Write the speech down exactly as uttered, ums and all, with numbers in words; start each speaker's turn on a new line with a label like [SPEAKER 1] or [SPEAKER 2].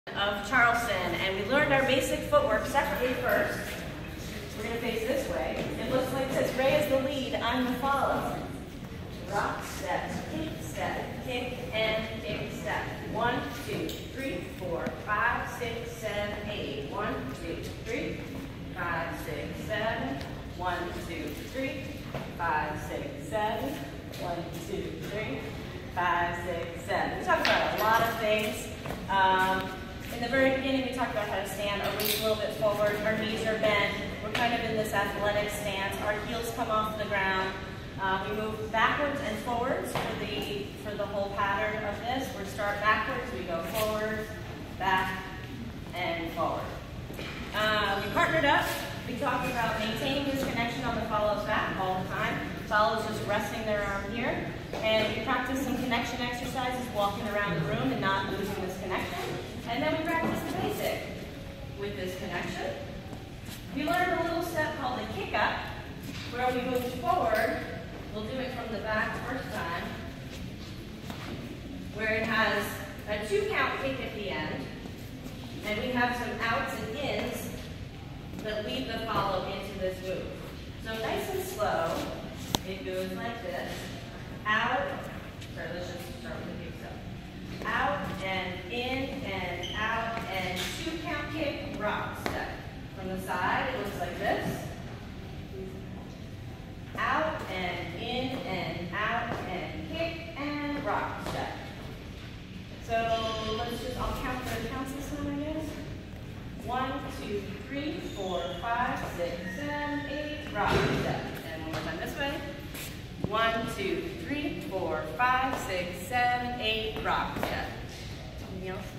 [SPEAKER 1] Of Charleston, and we learned our basic footwork separately first. We're going to face this way. It looks like this. Ray is the lead, I'm the follow. Rock, step, kick, step, kick, and kick, step. One, two, three, four, five, six, seven, eight. One, two, three, five, six, seven. One, two, three, five, six, seven. One, two, three, five, six, seven. We talked about a lot of things. Um, In the very beginning, we talked about how to stand, or reach a little bit forward, our knees are bent, we're kind of in this athletic stance, our heels come off the ground, uh, we move backwards and forwards for the, for the whole pattern of this. We start backwards, we go forward, back, and forward. Uh, we partnered up, we talked about maintaining this connection on the follows back all the time. Follows just resting their arm here, and we practice some connection exercises, walking around the room and not losing this connection. And then we practice the basic with this connection. We learned a little step called the kick up, where we move forward. We'll do it from the back first time, where it has a two count kick at the end, and we have some outs and ins that lead the follow into this move. So nice and slow, it goes like this, out, sorry, let's just start with the kick step. Out and in and out and two count kick, rock step. From the side, it looks like this. Out and in and out and kick and rock step. So let's just, I'll count the counts this time, I guess. One, two, three, four, five, six, seven, eight, rock step. And one more time this way. One, two, three, four, five, six, seven, eight, rock step. Anything else?